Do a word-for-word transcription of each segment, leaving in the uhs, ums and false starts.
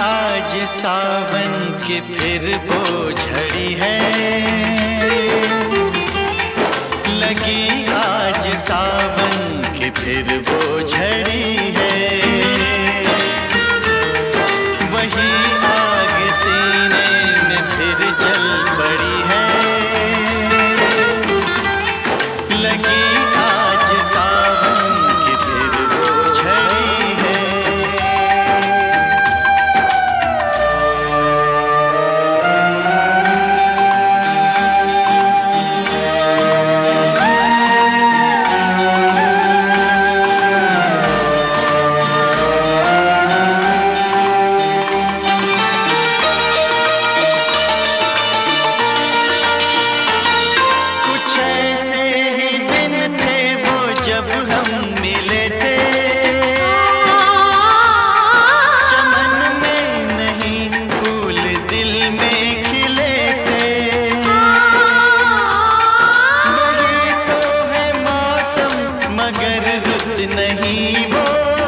आज सावन की फिर वो झड़ी है, लगी आज सावन की फिर वो झड़ी है। वही आग सीने में फिर जल पड़ी है, लगी आज सावन की फिर वो झड़ी है। नहीं वो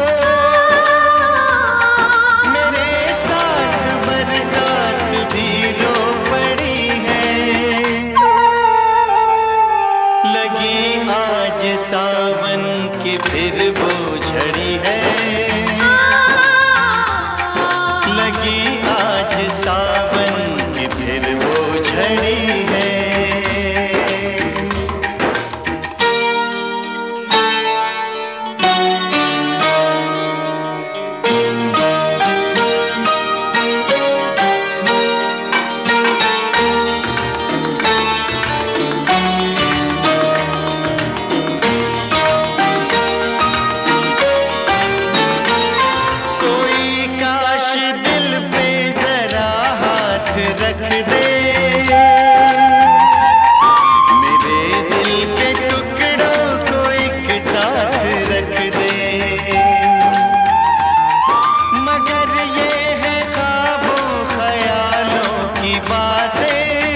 मेरे साथ बरसात भी रो पड़ी है, लगी आज सावन की फिर वो झड़ी है, लगी आज सावन की फिर वो झड़ी है। रख दे मेरे दिल के टुकड़ों को एक साथ रख दे, मगर ये है ख्वाबों ख्यालों की बातें,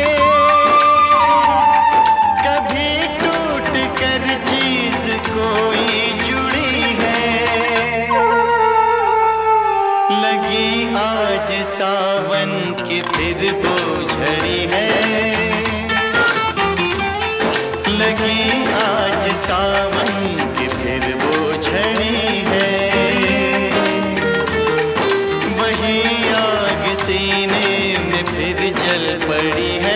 कभी टूट कर चीज कोई जुड़ी है, लगी आज सावन की फिर वो झड़ी है, लगी आज सावन की फिर वो झड़ी है। वही आग सीने में फिर जल पड़ी है,